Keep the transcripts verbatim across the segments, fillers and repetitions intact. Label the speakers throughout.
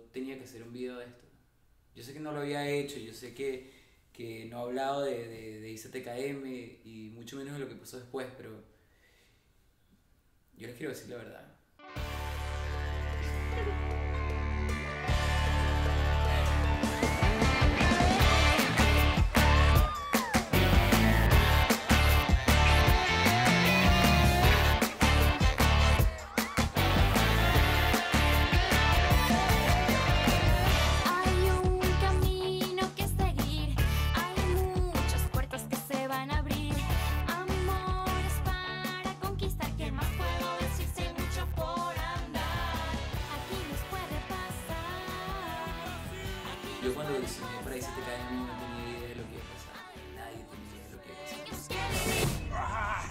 Speaker 1: tenía que hacer un video de esto. Yo sé que no lo había hecho, yo sé que, que no he hablado de, de, de I Z T K M y mucho menos de lo que pasó después, pero yo les quiero decir la verdad. Yo cuando diseñé para I Z T K M no tenía idea de lo que iba a pasar. Nadie tenía idea de lo que iba a pasar.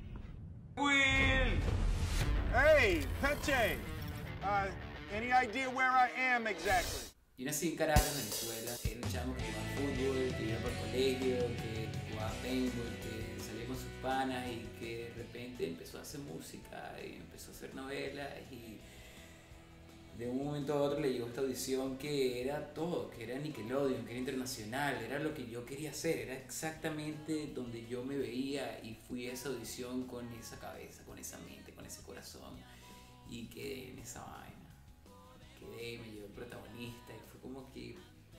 Speaker 2: Will!
Speaker 3: Hey, Peche! Uh, any idea where I am exactly?
Speaker 1: Yo nací en Caracas, Venezuela. Era un chamo que jugaba fútbol, que iba por el colegio, que jugaba paintball, que salía con sus panas y que de repente empezó a hacer música y empezó a hacer novelas y de un momento a otro le llegó esta audición que era todo, que era Nickelodeon, que era internacional, era lo que yo quería hacer, era exactamente donde yo me veía y fui a esa audición con esa cabeza, con esa mente, con ese corazón y quedé en esa vaina. Quedé, me llevó el protagonista y fue como que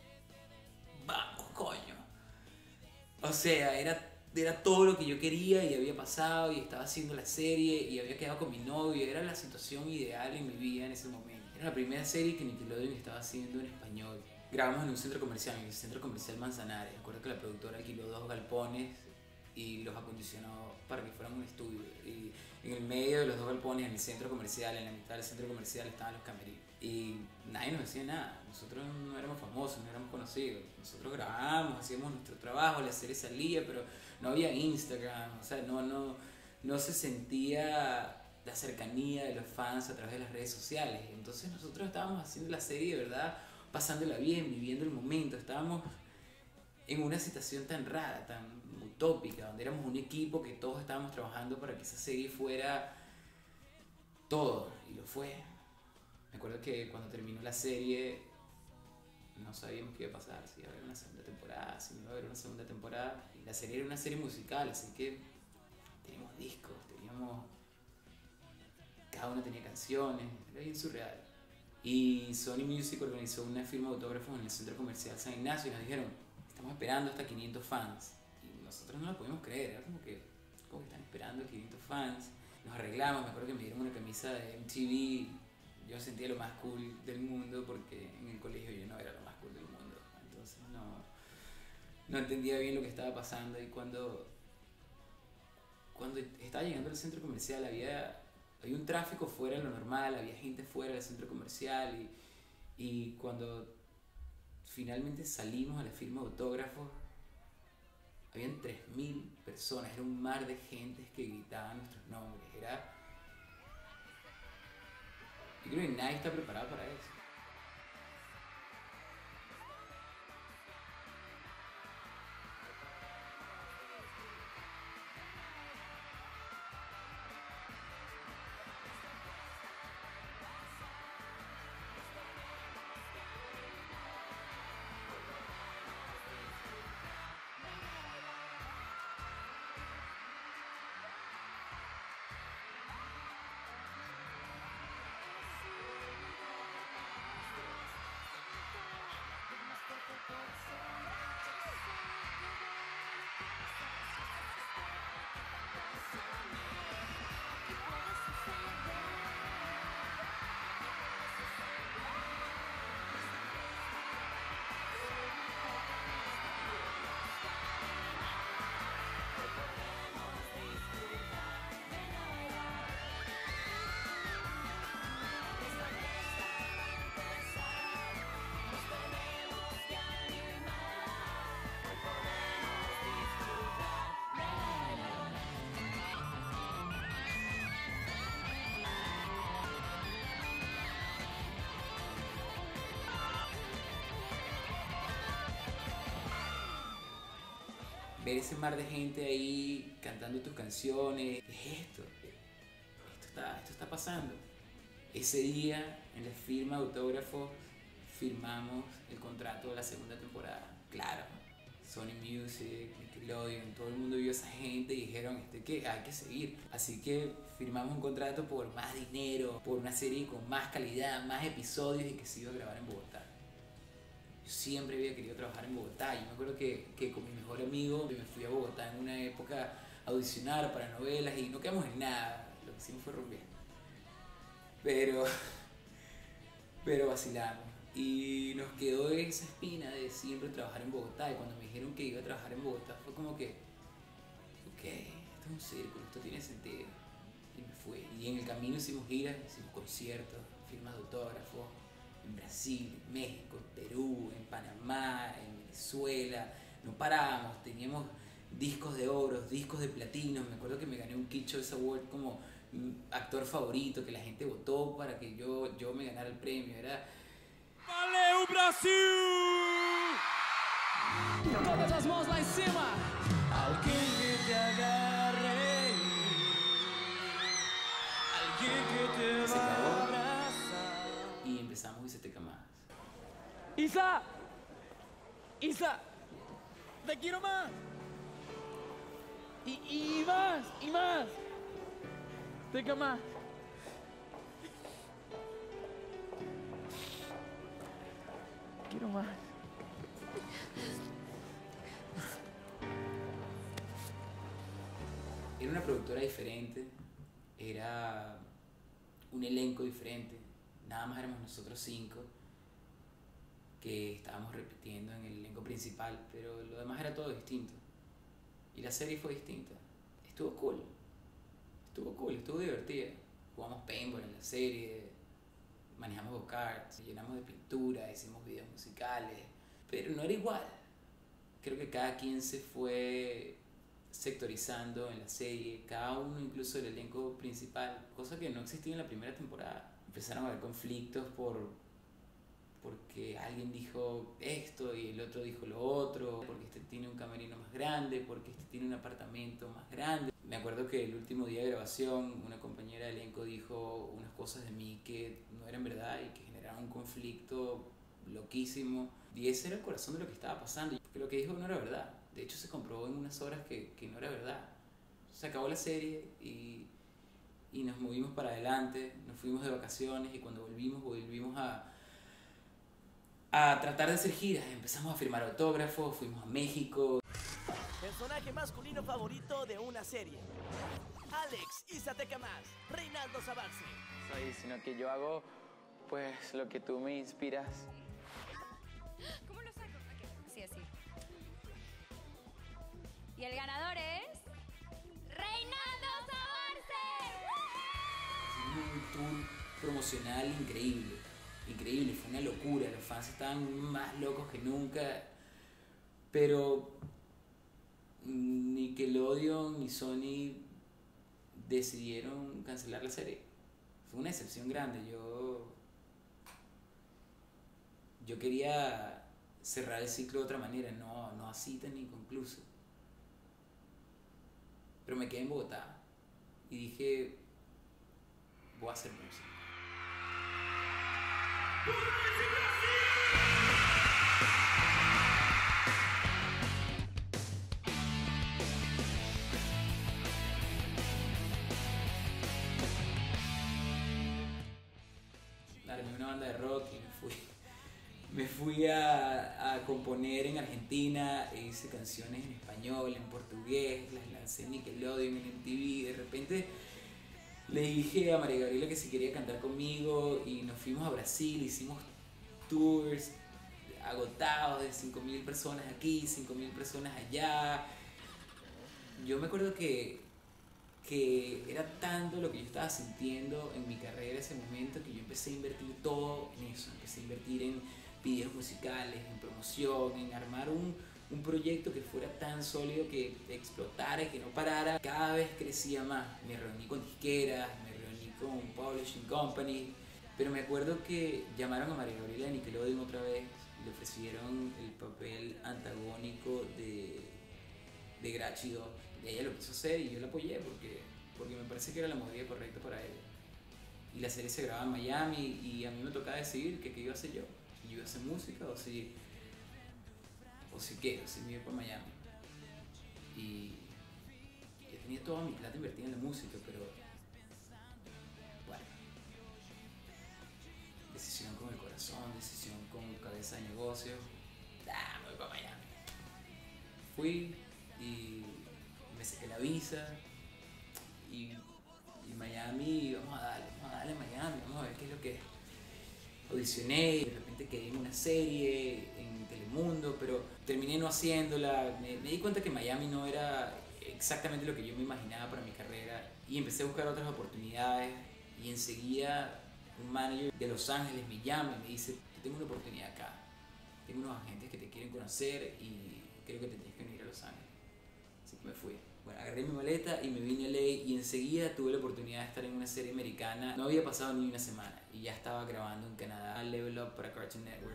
Speaker 1: vamos, coño. O sea, era, era todo lo que yo quería y había pasado y estaba haciendo la serie y había quedado con mi novio, era la situación ideal en mi vida en ese momento. Era la primera serie que Nickelodeon estaba haciendo en español. Grabamos en un centro comercial, en el centro comercial Manzanares. Recuerdo que la productora alquiló dos galpones y los acondicionó para que fueran un estudio. Y en el medio de los dos galpones, en el centro comercial, en la mitad del centro comercial, estaban los camerinos. Y nadie nos decía nada. Nosotros no éramos famosos, no éramos conocidos. Nosotros grabábamos, hacíamos nuestro trabajo, la serie salía, pero no había Instagram. O sea, no, no, no se sentía la cercanía de los fans a través de las redes sociales. Entonces nosotros estábamos haciendo la serie de verdad, pasándola bien, viviendo el momento. Estábamos en una situación tan rara, tan utópica, donde éramos un equipo que todos estábamos trabajando para que esa serie fuera todo, y lo fue. Me acuerdo que cuando terminó la serie no sabíamos qué iba a pasar, si iba a haber una segunda temporada, si no iba a haber una segunda temporada. Y la serie era una serie musical, así que teníamos discos, teníamos... cada uno tenía canciones, era bien surreal. Y Sony Music organizó una firma de autógrafos en el centro comercial San Ignacio y nos dijeron, estamos esperando hasta quinientos fans. Y nosotros no lo podíamos creer, era como que, ¿cómo que están esperando quinientos fans? Nos arreglamos, me acuerdo que me dieron una camisa de M T V. Yo sentía lo más cool del mundo porque en el colegio yo no era lo más cool del mundo. Entonces no, no entendía bien lo que estaba pasando. Y cuando, cuando estaba llegando al centro comercial había... había un tráfico fuera de lo normal, había gente fuera del centro comercial y, y cuando finalmente salimos a la firma de autógrafos, habían tres mil personas, era un mar de gente que gritaban nuestros nombres, era... yo creo que nadie está preparado para eso. Ver ese mar de gente ahí cantando tus canciones, ¿qué es esto? Esto está, esto está pasando. Ese día en la firma de autógrafos firmamos el contrato de la segunda temporada. Claro, Sony Music, Nickelodeon, todo el mundo vio a esa gente y dijeron, este, que hay que seguir. Así que firmamos un contrato por más dinero, por una serie con más calidad, más episodios y que se iba a grabar en Bogotá. Yo siempre había querido trabajar en Bogotá. Yo me acuerdo que, que con mi mejor amigo me fui a Bogotá en una época a audicionar para novelas y no quedamos en nada. Lo que hicimos fue rumbear. Pero, pero vacilamos. Y nos quedó esa espina de siempre trabajar en Bogotá. Y cuando me dijeron que iba a trabajar en Bogotá fue como que, ok, esto es un círculo, esto tiene sentido. Y me fui. Y en el camino hicimos giras, hicimos conciertos, firmas de autógrafos. En Brasil, en México, en Perú, en Panamá, en Venezuela. No parábamos, teníamos discos de oro, discos de platino. Me acuerdo que me gané un Kid Choice Award como actor favorito, que la gente votó para que yo, yo me ganara el premio. Era...
Speaker 2: Valeu, Brasil! Todas as mãos lá em cima! Alguém que te agarre, alguém que te
Speaker 1: Se acabó.
Speaker 2: abraza.
Speaker 1: Y empezamos y se te más.
Speaker 2: Isa! Isa! ¡Te quiero más! Y, y más, y más. Te quiero más. Quiero más.
Speaker 1: Era una productora diferente, era un elenco diferente. Nada más éramos nosotros cinco que estábamos repitiendo en el elenco principal, pero lo demás era todo distinto. Y la serie fue distinta. Estuvo cool. Estuvo cool, estuvo divertida. Jugamos paintball en la serie, manejamos go-karts, llenamos de pintura, hicimos videos musicales, pero no era igual. Creo que cada quien se fue sectorizando en la serie, cada uno, incluso el elenco principal, cosa que no existía en la primera temporada. Empezaron a haber conflictos por porque alguien dijo esto y el otro dijo lo otro, porque este tiene un camerino más grande, porque este tiene un apartamento más grande. Me acuerdo que el último día de grabación una compañera de elenco dijo unas cosas de mí que no eran verdad y que generaron un conflicto loquísimo, y ese era el corazón de lo que estaba pasando, porque lo que dijo no era verdad. De hecho se comprobó en unas horas que, que no era verdad. Se acabó la serie y, y nos movimos para adelante, nos fuimos de vacaciones y cuando volvimos, volvimos a a tratar de hacer giras. Empezamos a firmar autógrafos, fuimos a México.
Speaker 4: Personaje masculino favorito de una serie. Alex Isateca más, Reinaldo Sabarce.
Speaker 5: Soy, sino que yo hago pues lo que tú me inspiras.
Speaker 6: ¿Cómo lo saco? Okay. Sí, así. Y el ganador es Reinaldo Sabarce.
Speaker 1: Hicimos un tour promocional increíble. Increíble, fue una locura, los fans estaban más locos que nunca, pero Nickelodeon y Sony decidieron cancelar la serie. Fue una decepción grande. Yo, yo quería cerrar el ciclo de otra manera, no, no así tan inconcluso. Pero me quedé en Bogotá y dije, voy a hacer música. Armé una banda de rock y me fui, me fui a, a componer en Argentina, e hice canciones en español, en portugués, las lancé en Nickelodeon, en M T V. De repente le dije a María Gabriela que si quería cantar conmigo y nos fuimos a Brasil, hicimos tours agotados de cinco mil personas aquí, cinco mil personas allá. Yo me acuerdo que, que era tanto lo que yo estaba sintiendo en mi carrera en ese momento que yo empecé a invertir todo en eso. Empecé a invertir en videos musicales, en promoción, en armar un, un proyecto que fuera tan sólido, que explotara y que no parara. Cada vez crecía más. Me reuní con disqueras, me reuní con publishing companies, pero me acuerdo que llamaron a María Gabriela de Nickelodeon otra vez y le ofrecieron el papel antagónico de, de Grachi dos. Y ella lo quiso hacer y yo la apoyé porque, porque me parece que era la movida correcta para ella. Y la serie se grababa en Miami y a mí me tocaba decidir qué iba a hacer yo. yo iba a hacer música o si, o si qué, o si me iba para Miami. Y yo tenía toda mi plata invertida en la música, pero bueno, decisión con el corazón, decisión con cabeza de negocio, ah, me voy para Miami. Fui y me saqué la visa y, y Miami, vamos a darle, vamos a darle a Miami, vamos a ver qué es lo que es. Audicioné y de repente quedé en una serie en Telemundo, pero terminé no haciéndola. Me, me di cuenta que Miami no era exactamente lo que yo me imaginaba para mi carrera y empecé a buscar otras oportunidades y enseguida un manager de Los Ángeles me llama y me dice, tengo una oportunidad acá, tengo unos agentes que te quieren conocer y creo que te tienes que venir a Los Ángeles. Así que me fui. Bueno, agarré mi maleta y me vine a L A y enseguida tuve la oportunidad de estar en una serie americana. No había pasado ni una semana y ya estaba grabando en Canadá Level Up para Cartoon Network.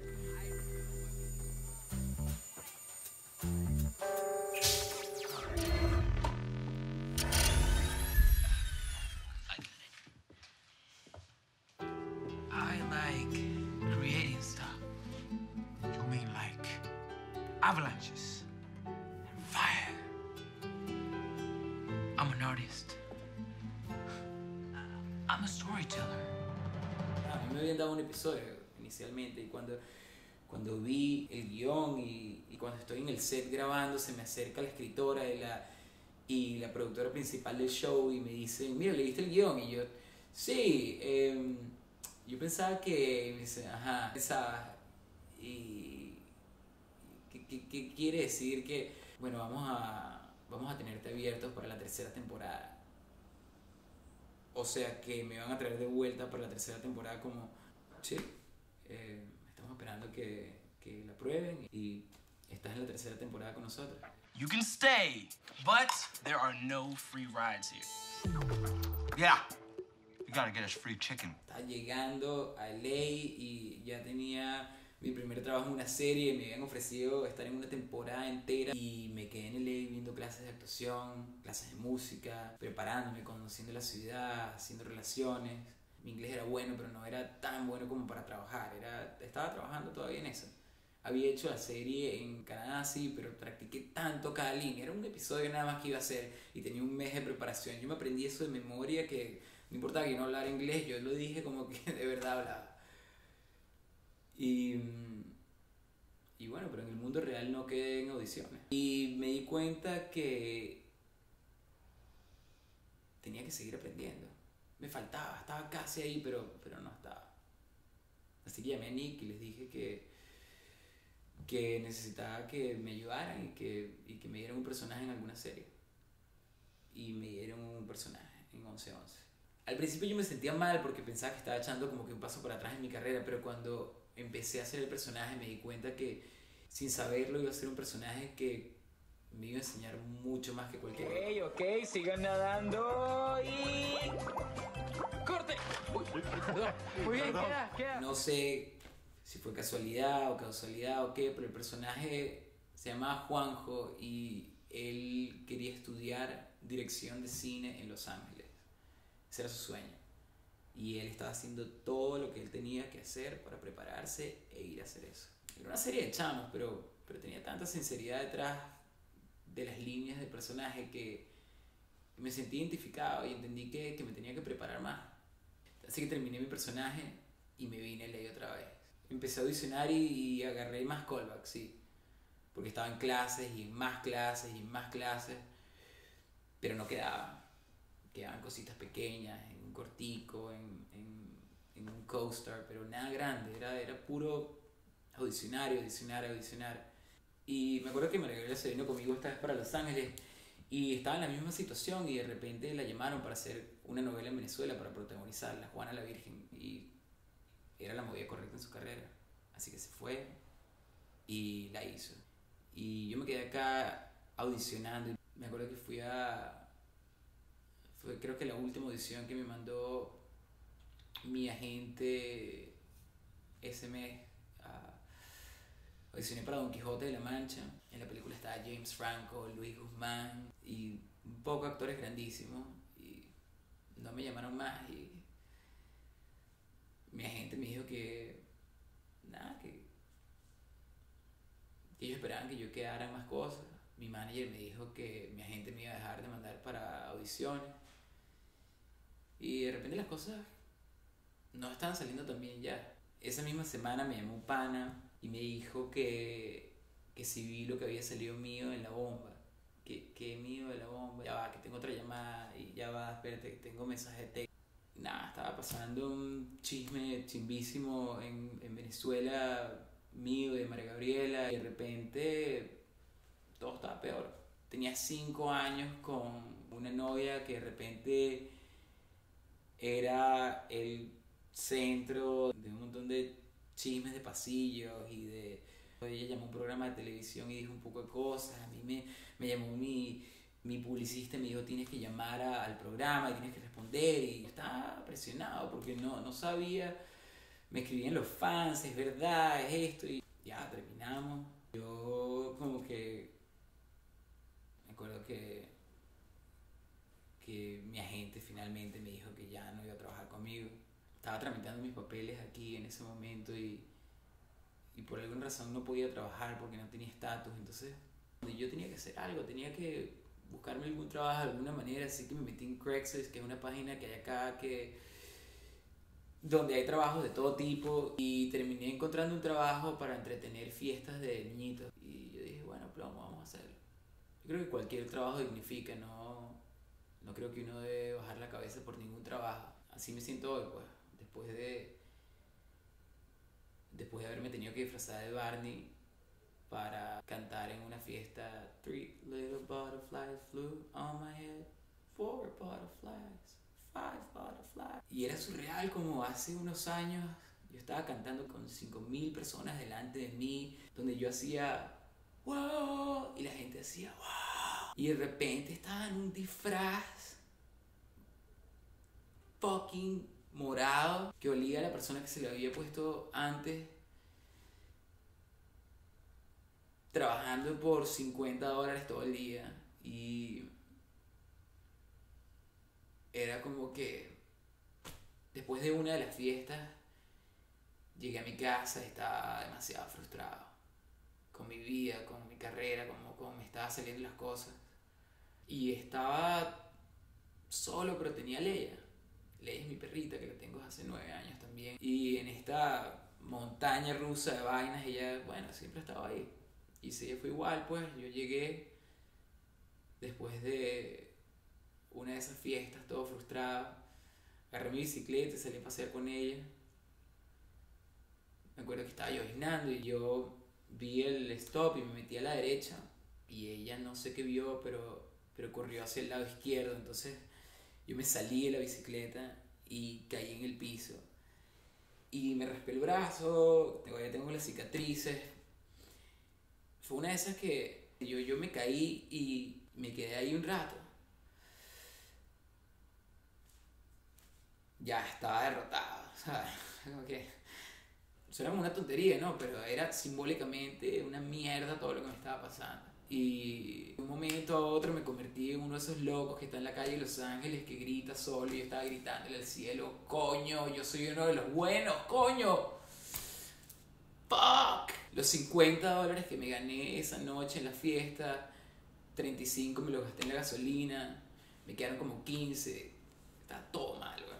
Speaker 7: I like creating stuff. You mean like avalanches and fire? I'm an artist. I'm a storyteller.
Speaker 1: A mí me habían dado un episodio inicialmente y cuando, cuando vi el guión y, y cuando estoy en el set grabando se me acerca la escritora y la, y la productora principal del show y me dice, mira, ¿leíste el guión? Y yo, sí, eh, yo pensaba que, me dice, ajá, pensaba, y ¿qué, qué, qué quiere decir? Que, bueno, vamos a, vamos a tenerte abiertos para la tercera temporada. O sea que me van a traer de vuelta para la tercera temporada como, sí, eh, estamos esperando que, que la prueben y estás en la tercera temporada con nosotros.
Speaker 7: You can stay, but there are no free rides here. Yeah, you gotta get us free chicken.
Speaker 1: Estaba llegando a L A y ya tenía mi primer trabajo en una serie, me habían ofrecido estar en una temporada entera y me quedé en L A viendo clases de actuación, clases de música, preparándome, conociendo la ciudad, haciendo relaciones. Mi inglés era bueno, pero no era tan bueno como para trabajar, era, estaba trabajando todavía en eso. Había hecho la serie en Canadá, sí, pero practiqué tanto cada línea, era un episodio nada más que iba a hacer y tenía un mes de preparación. Yo me aprendí eso de memoria, que no importaba que yo no hablara inglés, yo lo dije como que de verdad hablaba. Y, y bueno, pero en el mundo real no quedé en audiciones. Y me di cuenta que tenía que seguir aprendiendo. Me faltaba, estaba casi ahí, pero, pero no estaba. Así que llamé a Nick y les dije que, que necesitaba que me ayudaran y que, y que me dieran un personaje en alguna serie. Y me dieron un personaje en once once. Al principio yo me sentía mal porque pensaba que estaba echando como que un paso para atrás en mi carrera, pero cuando empecé a hacer el personaje me di cuenta que sin saberlo iba a ser un personaje que me iba a enseñar mucho más que cualquier otro.
Speaker 5: Ok, ok, sigan nadando y... ¡Corte! Uy, perdón. Muy bien, queda, queda.
Speaker 1: No sé si fue casualidad o causalidad o qué, pero el personaje se llamaba Juanjo y él quería estudiar dirección de cine en Los Ángeles. Ese era su sueño. Y él estaba haciendo todo lo que él tenía que hacer para prepararse e ir a hacer eso. Era una serie de chamos, pero, pero tenía tanta sinceridad detrás de las líneas del personaje que me sentí identificado y entendí que, que me tenía que preparar más. Así que terminé mi personaje y me vine a L A otra vez. Empecé a audicionar y, y agarré más callbacks, sí. Porque estaba en clases y en más clases y en más clases, pero no quedaba. Quedaban cositas pequeñas, en un cortico, en, en, en un co-star, pero nada grande, era, era puro audicionar, audicionar, audicionar. Y me acuerdo que Margarita se vino conmigo esta vez para Los Ángeles y estaba en la misma situación y de repente la llamaron para hacer una novela en Venezuela, para protagonizarla, Juana la Virgen, y era la movida correcta en su carrera. Así que se fue y la hizo. Y yo me quedé acá audicionando. Me acuerdo que fui a... Fue creo que la última audición que me mandó mi agente ese mes. Uh, audicioné para Don Quijote de la Mancha. En la película estaba James Franco, Luis Guzmán y un poco actores grandísimos. Y no me llamaron más y mi agente me dijo que nada, que Ellos esperaban que yo quedara en más cosas. Mi manager me dijo que mi agente me iba a dejar de mandar para audiciones. Y de repente las cosas no estaban saliendo tan bien ya. Esa misma semana me llamó un pana y me dijo que, que si vi lo que había salido mío en La Bomba. Que, que mío de La Bomba. Ya va, que tengo otra llamada. Y ya va, espérate, que tengo mensaje de texto. Nada, estaba pasando un chisme chimbísimo en, en Venezuela, mío, de María Gabriela. Y de repente todo estaba peor. Tenía cinco años con una novia que de repente era el centro de un montón de chismes de pasillos y de... Ella llamó a un programa de televisión y dijo un poco de cosas. A mí me, me llamó mi, mi publicista y me dijo tienes que llamar a, al programa y tienes que responder. Y yo estaba presionado porque no, no sabía. Me escribían los fans, es verdad, es esto. Y ya terminamos. Yo como que... Me acuerdo que... que mi agente finalmente me dijo que ya no iba a trabajar conmigo. Estaba tramitando mis papeles aquí en ese momento y... y por alguna razón no podía trabajar porque no tenía estatus. Entonces yo tenía que hacer algo, tenía que buscarme algún trabajo de alguna manera, así que me metí en Craigslist, que es una página que hay acá que donde hay trabajos de todo tipo, y terminé encontrando un trabajo para entretener fiestas de niñitos. Y yo dije, bueno, plomo, vamos a hacerlo. Yo creo que cualquier trabajo dignifica, no, no creo que uno debe bajar la cabeza por ningún trabajo. Así me siento hoy, pues, después de después de haberme tenido que disfrazar de Barney para cantar en una fiesta. Three little butterflies flew on my head, four butterflies, five butterflies. Y era surreal como hace unos años yo estaba cantando con cinco mil personas delante de mí, donde yo hacía wow y la gente hacía wow. Y de repente estaba en un disfraz fucking morado que olía a la persona que se le había puesto antes, trabajando por cincuenta dólares todo el día. Y era como que después de una de las fiestas llegué a mi casa y estaba demasiado frustrado con mi vida, con mi carrera, como, como me estaban saliendo las cosas. Y estaba solo, pero tenía a Leia. Leia es mi perrita, que la tengo hace nueve años también. Y en esta montaña rusa de vainas, ella, bueno, siempre estaba ahí. Y si ella fue igual, pues yo llegué después de una de esas fiestas, todo frustrado. Agarré mi bicicleta y salí a pasear con ella. Me acuerdo que estaba lloviznando y yo vi el stop y me metí a la derecha. Y ella no sé qué vio, pero, pero corrió hacia el lado izquierdo. Entonces yo me salí de la bicicleta y caí en el piso. Y me raspé el brazo, todavía tengo las cicatrices. Fue una de esas que yo, yo me caí y me quedé ahí un rato. Ya estaba derrotado, ¿sabes? Como que... Suena como una tontería, ¿no? Pero era simbólicamente una mierda todo lo que me estaba pasando. Y de un momento a otro me convertí en uno de esos locos que está en la calle de Los Ángeles que grita solo y yo estaba gritándole al cielo, coño, yo soy uno de los buenos, coño. Fuck. Los cincuenta dólares que me gané esa noche en la fiesta, treinta y cinco me los gasté en la gasolina, me quedaron como quince. Estaba todo mal, güey.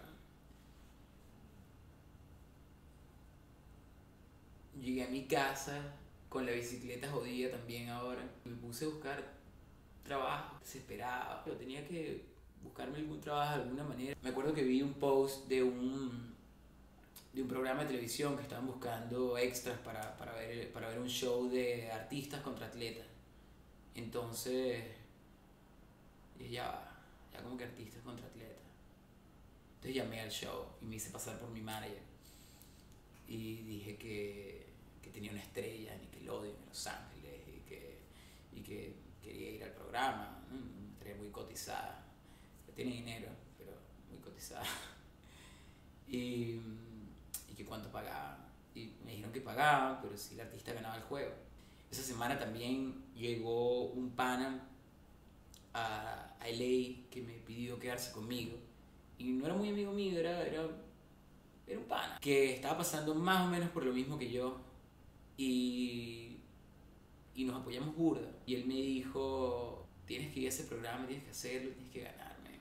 Speaker 1: Llegué a mi casa con la bicicleta jodida también ahora. Me puse a buscar trabajo, desesperado. Pero tenía que buscarme algún trabajo de alguna manera. Me acuerdo que vi un post de un, de un programa de televisión que estaban buscando extras para, para, ver, para ver un show de artistas contra atletas. Entonces, dije, ya va, ya como que artistas contra atletas. Entonces llamé al show y me hice pasar por mi manager. Y dije que, que tenía una estrella en Nickelodeon en Los Ángeles y que, y que quería ir al programa. Una estrella muy cotizada. Tiene dinero, pero muy cotizada. Y, y que cuánto pagaban. Y me dijeron que pagaban, pero si el artista ganaba el juego. Esa semana también llegó un pana a, a L A que me pidió quedarse conmigo. Y no era muy amigo mío, era... era Era un pana que estaba pasando más o menos por lo mismo que yo. Y y nos apoyamos burda. Y él me dijo, tienes que ir a ese programa, tienes que hacerlo, tienes que ganarme.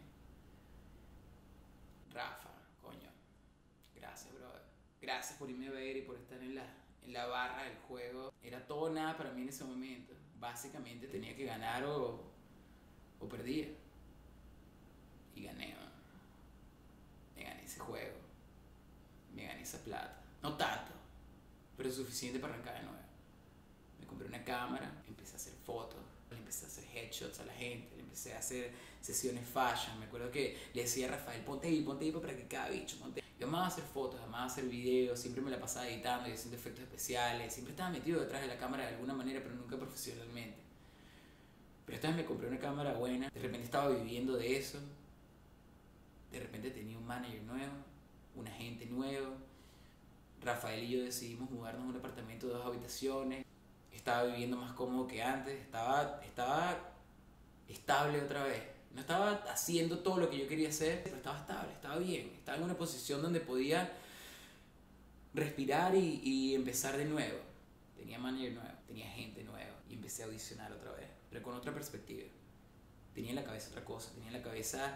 Speaker 1: Rafa, coño, gracias, brother. Gracias por irme a ver y por estar en la, en la barra del juego. Era todo o nada para mí en ese momento. Básicamente tenía que ganar o, o perdía. Y gané, man. Me gané ese juego. Me gané esa plata. No tanto, pero suficiente para arrancar de nuevo. Me compré una cámara, empecé a hacer fotos, le empecé a hacer headshots a la gente, le empecé a hacer sesiones fashion. Me acuerdo que le decía a Rafael, ponte ahí, ponte ahí para practicar, bicho, ponte ahí. Yo amaba hacer fotos, amaba hacer videos, siempre me la pasaba editando y haciendo efectos especiales, siempre estaba metido detrás de la cámara de alguna manera, pero nunca profesionalmente. Pero esta vez me compré una cámara buena, de repente estaba viviendo de eso, de repente tenía un manager nuevo, un agente nuevo. Rafael y yo decidimos mudarnos a un apartamento de dos habitaciones. Estaba viviendo más cómodo que antes, estaba, estaba estable otra vez. No estaba haciendo todo lo que yo quería hacer, pero estaba estable, estaba bien. Estaba en una posición donde podía respirar y, y empezar de nuevo. Tenía manager nuevo, tenía gente nueva y empecé a audicionar otra vez, pero con otra perspectiva. Tenía en la cabeza otra cosa, tenía en la cabeza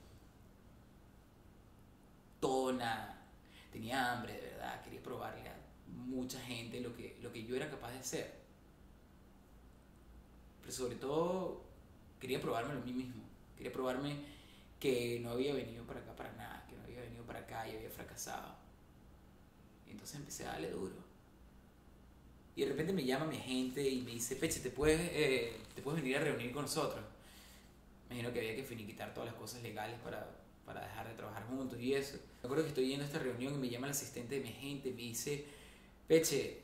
Speaker 1: todo nada. Tenía hambre, de verdad, quería probarle a mucha gente lo que, lo que yo era capaz de hacer. Pero sobre todo, quería probármelo a mí mismo. Quería probarme que no había venido para acá para nada, que no había venido para acá y había fracasado. Y entonces empecé a darle duro. Y de repente me llama mi agente y me dice, Peche, ¿te puedes, eh, ¿te puedes venir a reunir con nosotros? Me imagino que había que finiquitar todas las cosas legales para... para dejar de trabajar juntos y eso. Me acuerdo que estoy yendo a esta reunión y me llama el asistente de mi agente y me dice, Peche,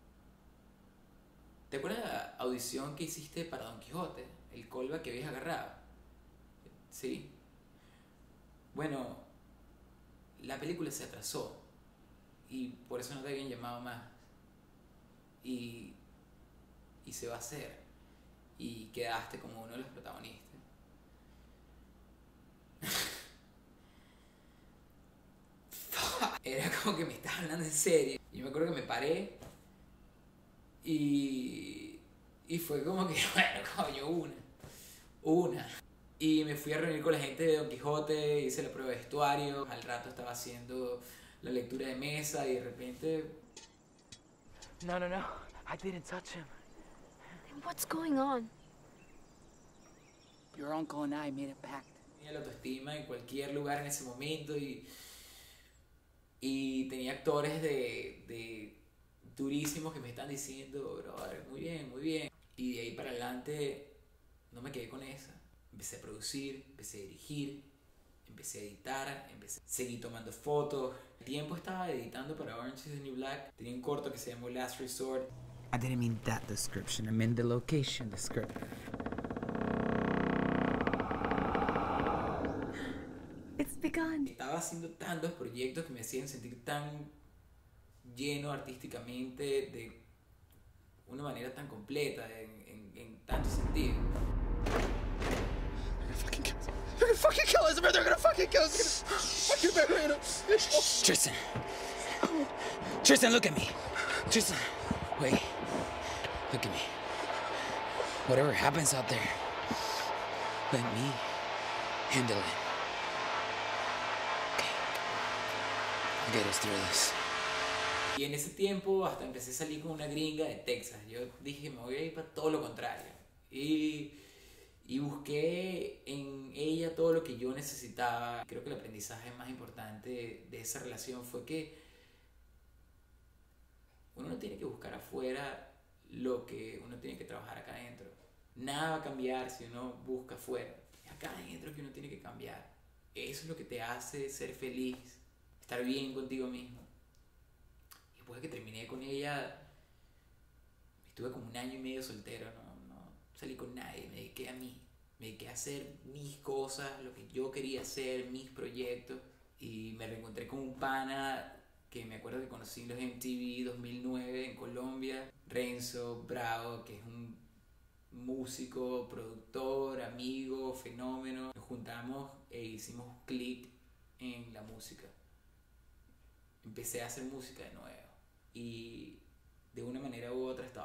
Speaker 1: ¿te acuerdas de la audición que hiciste para Don Quijote? El callback que habías agarrado. ¿Sí? Bueno, la película se atrasó y por eso no te habían llamado más. Y, y se va a hacer. Y quedaste como uno de los protagonistas. Era como que me estaba hablando en serio. Y me acuerdo que me paré y, y fue como que, bueno, coño, una, una. Y me fui a reunir con la gente de Don Quijote, hice la prueba de vestuario, al rato estaba haciendo la lectura de mesa y de repente...
Speaker 5: No, no, no. I didn't touch him.
Speaker 6: What's going on?
Speaker 5: Your uncle and I made a pact.
Speaker 1: Tenía la autoestima en cualquier lugar en ese momento y... Y tenía actores de, de durísimos que me están diciendo, brother, muy bien, muy bien. Y de ahí para adelante no me quedé con esa. Empecé a producir, empecé a dirigir, empecé a editar, empecé, seguí tomando fotos. El tiempo estaba editando para Orange is the New Black. Tenía un corto que se llamó Last Resort.
Speaker 5: I didn't mean that description. I meant the location description.
Speaker 6: It's begun.
Speaker 1: Estaba haciendo tantos proyectos que me hacían sentir tan lleno artísticamente de una manera tan completa, en, en, en tantos sentidos.
Speaker 7: They're gonna fucking kill us! They're gonna fucking kill us! They're gonna fucking bury us!
Speaker 5: Tristan. Tristan, look at me. Tristan, wait. Look at me. Whatever happens out there, let me handle it. Get us through this.
Speaker 1: Y en ese tiempo hasta empecé a salir con una gringa de Texas. Yo dije, me voy a ir para todo lo contrario. Y, y busqué en ella todo lo que yo necesitaba. Creo que el aprendizaje más importante de esa relación fue que uno no tiene que buscar afuera lo que uno tiene que trabajar acá adentro. Nada va a cambiar si uno busca afuera. Es acá adentro que uno tiene que cambiar. Eso es lo que te hace ser feliz. Estar bien contigo mismo. Y después de que terminé con ella, estuve como un año y medio soltero, no, no salí con nadie, me dediqué a mí, me dediqué a hacer mis cosas, lo que yo quería hacer, mis proyectos, y me reencontré con un pana que me acuerdo que conocí en los M T V dos mil nueve en Colombia, Renzo Bravo, que es un músico, productor, amigo, fenómeno. Nos juntamos e hicimos clic en la música. Empecé a hacer música de nuevo y de una manera u otra estaba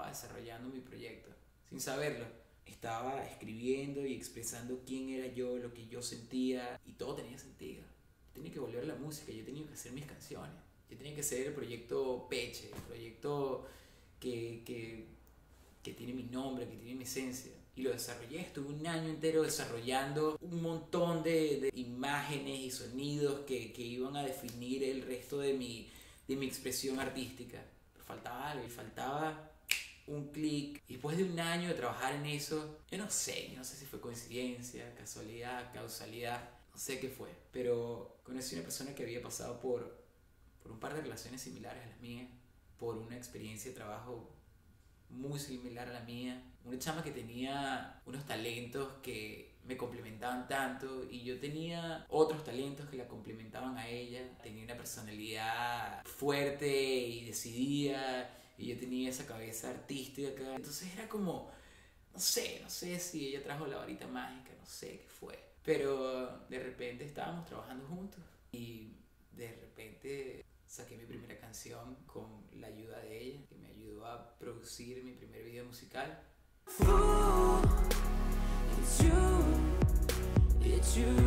Speaker 1: estaba desarrollando mi proyecto, sin saberlo. Estaba escribiendo y expresando quién era yo, lo que yo sentía, y todo tenía sentido. Yo tenía que volver a la música, yo tenía que hacer mis canciones. Yo tenía que hacer el proyecto Peche, el proyecto que, que, que tiene mi nombre, que tiene mi esencia. Y lo desarrollé, estuve un año entero desarrollando un montón de, de imágenes y sonidos que, que iban a definir el resto de mi, de mi expresión artística. Pero faltaba algo, y faltaba un clic. Y después de un año de trabajar en eso, yo no sé, yo no sé si fue coincidencia, casualidad, causalidad, no sé qué fue. Pero conocí a una persona que había pasado por, por un par de relaciones similares a las mías, por una experiencia de trabajo muy similar a la mía, una chama que tenía unos talentos que me complementaban tanto y yo tenía otros talentos que la complementaban a ella. Tenía una personalidad fuerte y decidida y yo tenía esa cabeza artística acá. Entonces era como, no sé, no sé si ella trajo la varita mágica, no sé qué fue, pero de repente estábamos trabajando juntos y de repente saqué mi primera canción con la ayuda de ella, que me ayudó a producir mi primer video musical.
Speaker 2: Fool, it's you, it's you,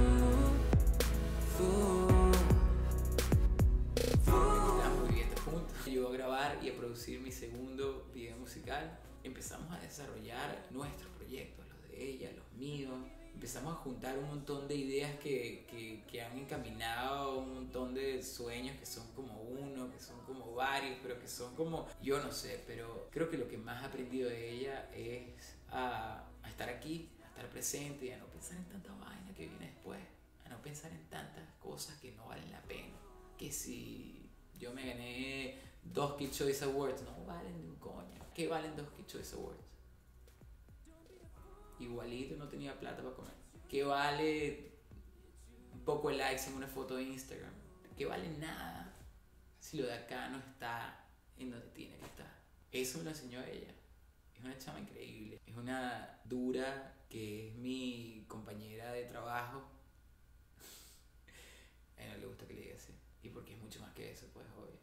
Speaker 2: fool, fool.
Speaker 1: Estábamos viviendo juntos. Me ayudó a grabar y a producir mi segundo video musical. Empezamos a desarrollar nuestros proyectos, los de ella, los míos. Empezamos a juntar un montón de ideas que, que, que han encaminado un montón de sueños que son como uno, que son como varios, pero que son como, yo no sé, pero creo que lo que más he aprendido de ella es a, a estar aquí, a estar presente y a no pensar en tanta vaina que viene después, a no pensar en tantas cosas que no valen la pena. Que si yo me gané dos Kid Choice Awards, no valen de un coño. ¿Qué valen dos Kid Choice Awards? Igualito no tenía plata para comer. ¿Qué vale un poco de likes en una foto de Instagram? ¿Qué vale nada si lo de acá no está en donde tiene que estar? Eso me lo enseñó ella. Es una chama increíble. Es una dura que es mi compañera de trabajo. A ella no le gusta que le diga así. Y porque es mucho más que eso, pues, obvio.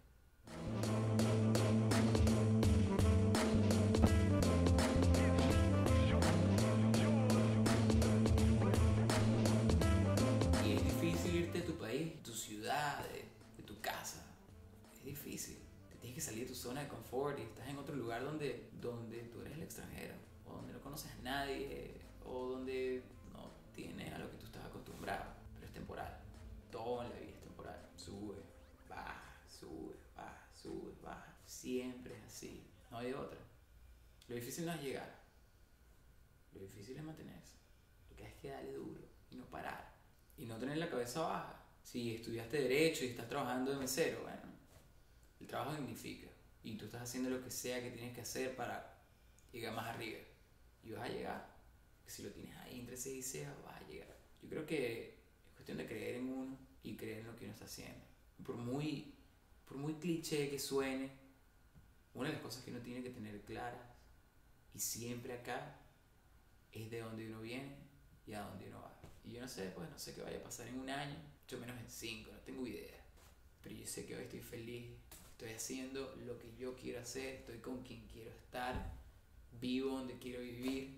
Speaker 1: Irte de tu país, de tu ciudad, de, de tu casa. Es difícil. Tienes que salir de tu zona de confort y estás en otro lugar donde, donde tú eres el extranjero, o donde no conoces a nadie, o donde no tienes a lo que tú estás acostumbrado. Pero es temporal. Todo en la vida es temporal. Sube, baja, sube, baja, sube, baja. Siempre es así. No hay otra. Lo difícil no es llegar. Lo difícil es mantenerse. Lo que hay es que darle duro y no parar. Y no tener la cabeza baja. Si estudiaste Derecho y estás trabajando de mesero, bueno, el trabajo significa. Y tú estás haciendo lo que sea que tienes que hacer para llegar más arriba. Y vas a llegar. Si lo tienes ahí entre ceja y ceja, vas a llegar. Yo creo que es cuestión de creer en uno y creer en lo que uno está haciendo. Por muy, por muy cliché que suene, una de las cosas que uno tiene que tener claras, y siempre acá, es de dónde uno viene y a dónde uno va. Y yo no sé, pues no sé qué vaya a pasar en un año, mucho menos en cinco, no tengo idea. Pero yo sé que hoy estoy feliz, estoy haciendo lo que yo quiero hacer, estoy con quien quiero estar, vivo donde quiero vivir.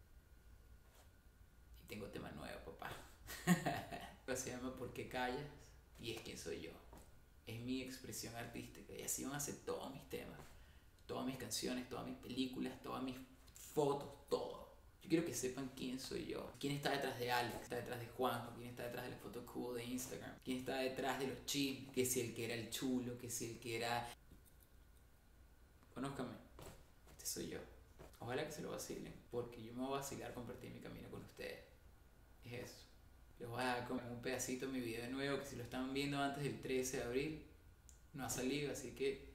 Speaker 1: Y tengo tema nuevo, papá. Se llama ¿Por qué callas? Y es quién soy yo. Es mi expresión artística. Y así van a ser todos mis temas, todas mis canciones, todas mis películas, todas mis fotos, todo. Yo quiero que sepan quién soy yo. Quién está detrás de Alex, quién está detrás de Juanjo, quién está detrás de la foto cool de Instagram, quién está detrás de los chismes, que si el que era el chulo, que si el que era... Conózcanme. Este soy yo. Ojalá que se lo vacilen, porque yo me voy a vacilar compartir mi camino con ustedes. Es eso. Les voy a dar como un pedacito de mi video nuevo, que si lo están viendo antes del trece de abril, no ha salido, así que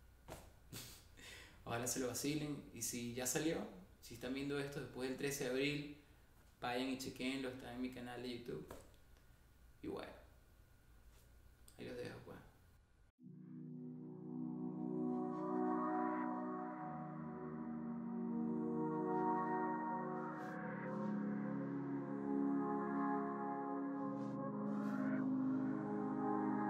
Speaker 1: ojalá se lo vacilen. Y si ya salió, si están viendo esto después del trece de abril, vayan y chequenlo, está en mi canal de YouTube. Y bueno, ahí los dejo, pues.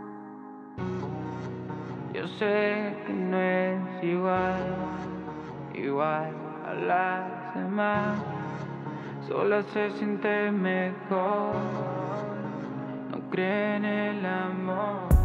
Speaker 8: Yo sé que no es igual, igual a las demás, sola se siente mejor, no cree en el amor.